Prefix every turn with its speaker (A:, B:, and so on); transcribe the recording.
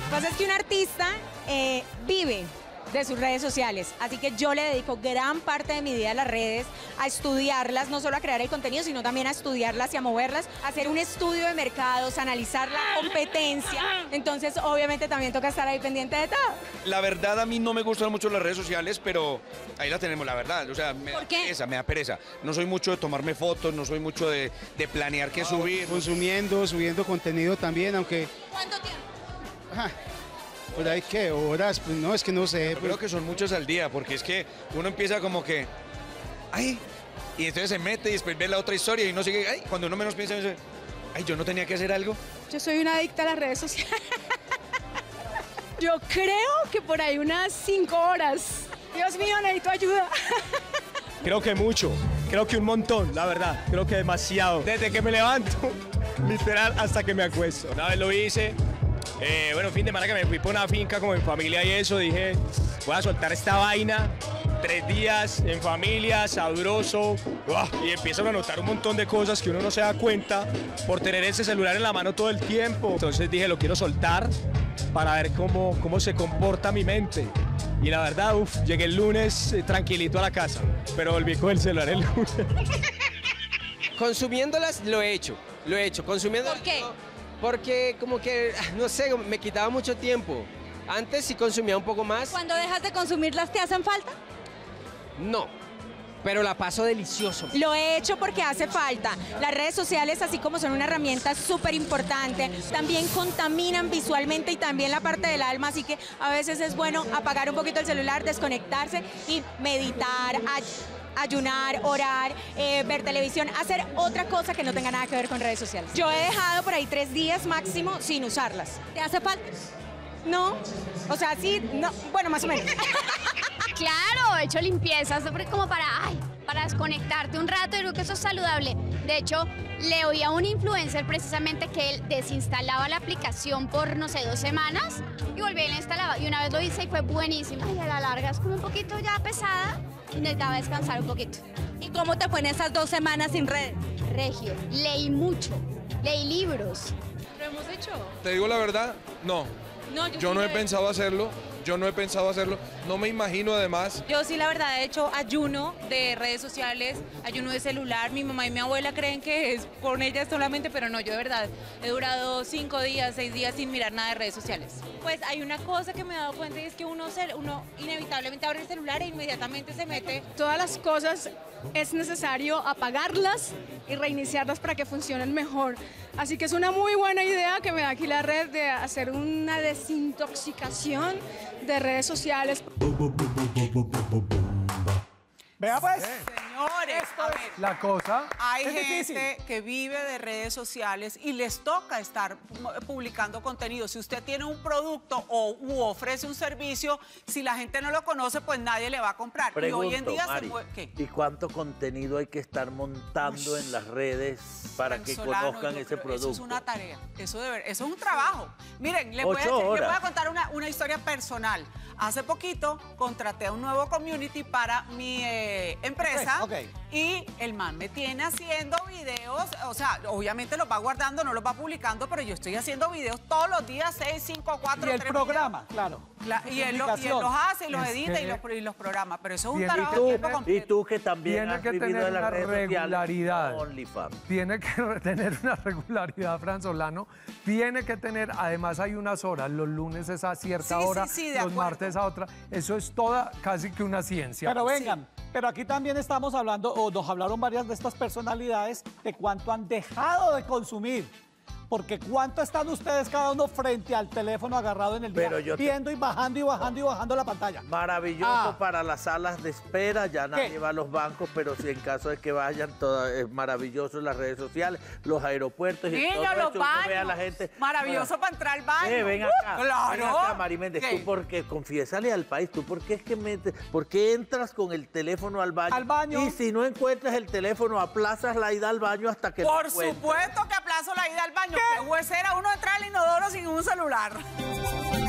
A: Lo que pasa es que un artista vive de sus redes sociales, así que yo le dedico gran parte de mi vida a las redes, a estudiarlas, no solo a crear el contenido, sino también a estudiarlas y a moverlas, a hacer un estudio de mercados, analizar la competencia, entonces obviamente también toca estar ahí pendiente de todo.
B: La verdad a mí no me gustan mucho las redes sociales, pero ahí la tenemos, la verdad, o sea,
A: ¿Por qué?
B: Me da pereza, no soy mucho de tomarme fotos, no soy mucho de planear qué subir.
C: Subiendo contenido también, aunque...
A: ¿Cuánto tiempo?
C: Por ahí, ¿qué horas? Pues no, es que no sé.
B: Yo creo que son muchas al día, porque es que uno empieza como que, ay, y entonces se mete y después ve la otra historia y no sigue, ay, cuando uno menos piensa, dice, ay, yo no tenía que hacer algo.
A: Yo soy una adicta a las redes sociales. Yo creo que por ahí unas 5 horas. Dios mío, necesito ayuda.
D: Creo que mucho, creo que un montón, la verdad, creo que demasiado. Desde que me levanto, literal, hasta que me acuesto. Una vez lo hice, bueno, fin de semana que me fui por una finca con mi familia y eso, dije, voy a soltar esta vaina, 3 días en familia, sabroso, y empiezo a notar un montón de cosas que uno no se da cuenta por tener ese celular en la mano todo el tiempo. Entonces dije, lo quiero soltar para ver cómo se comporta mi mente. Y la verdad, llegué el lunes tranquilito a la casa, pero volví con el celular el lunes.
E: Consumiéndolas lo he hecho. Consumiéndolas.
A: ¿Por qué?
E: Porque como que, no sé, me quitaba mucho tiempo. Antes sí consumía un poco más.
A: Cuando dejas de consumirlas, ¿te hacen falta?
E: No, pero la paso delicioso.
A: Lo he hecho porque hace falta. Las redes sociales, así como son una herramienta súper importante, también contaminan visualmente y también la parte del alma, así que a veces es bueno apagar un poquito el celular, desconectarse y meditar, ayunar, orar, ver televisión, hacer otra cosa que no tenga nada que ver con redes sociales. Yo he dejado por ahí 3 días máximo sin usarlas. ¿Te hace falta? No, o sea, sí, no, bueno, más o menos.
F: Claro, he hecho limpiezas como para desconectarte un rato, y creo que eso es saludable. De hecho, le oí a un influencer precisamente que él desinstalaba la aplicación por, no sé, 2 semanas y volvía y la instalaba. Y una vez lo hice y fue buenísimo. Y a la larga es como un poquito ya pesada y necesitaba descansar un poquito.
A: ¿Y cómo te fue en esas 2 semanas sin redes?
F: Regio, leí mucho, leí libros.
A: ¿Lo hemos hecho?
G: Te digo la verdad, no.
A: No,
G: Yo no he pensado hacerlo. No me imagino además.
H: Yo sí, la verdad, he hecho ayuno de redes sociales, ayuno de celular. Mi mamá y mi abuela creen que es con ellas solamente, pero no, yo de verdad he durado 5 días, 6 días sin mirar nada de redes sociales. Pues hay una cosa que me he dado cuenta y es que uno inevitablemente abre el celular e inmediatamente se mete.
I: Todas las cosas es necesario apagarlas y reiniciarlas para que funcionen mejor. Así que es una muy buena idea que me da aquí la red de hacer una desintoxicación de redes sociales.
J: Vea pues.
K: Señores, a ver,
J: La cosa
K: hay
J: es
K: gente que vive de redes sociales y les toca estar publicando contenido. Si usted tiene un producto u ofrece un servicio, si la gente no lo conoce, pues nadie le va a comprar.
L: Pregunto,
K: y hoy en día
L: Mari,
K: ¿qué?
L: ¿Y cuánto contenido hay que estar montando en las redes para que conozcan ese producto?
K: Eso es una tarea, eso es un trabajo. Miren, les voy a contar una historia personal. Hace poquito contraté a un nuevo community para mi empresa. Y el man me tiene haciendo videos, o sea, obviamente los va guardando, no los va publicando, pero yo estoy haciendo videos todos los días, 6, 5, 4,
J: Y el
K: 3
J: programa, claro.
K: Y él los hace, y los edita y los programa, pero eso es un trabajo de tiempo completo.
L: Y tú que también
J: Tiene
L: has
J: que
L: vivido
J: tener
L: de las
J: una
L: redes
J: regularidad.
L: sociales, OnlyFans.
J: Tiene que tener una regularidad, Fran Solano. Tiene que tener, además hay unas horas, los lunes es a cierta hora, los martes a otra. Eso es toda casi que una ciencia.
M: Pero vengan, pero aquí también estamos hablando, o nos hablaron varias de estas personalidades, de cuánto han dejado de consumir. Porque cuánto están ustedes cada uno frente al teléfono agarrado en el día, viendo y bajando la pantalla.
L: Maravilloso para las salas de espera, ya nadie va a los bancos, pero si en caso de que vayan, es maravilloso en las redes sociales, los aeropuertos y todo
K: los
L: eso,
K: baños.
L: ve a la gente.
K: Maravilloso para entrar al baño.
L: Ven acá,
K: claro.
L: ven acá, Mari Méndez, tú porque, confiésale al país, tú por qué por qué entras con el teléfono al baño?
M: Al baño.
L: Y si no encuentras el teléfono, aplazas la ida al baño hasta que
K: Por
L: lo encuentres.
K: supuesto que aplazo la ida al baño. Que huesera uno entrar al inodoro sin un celular.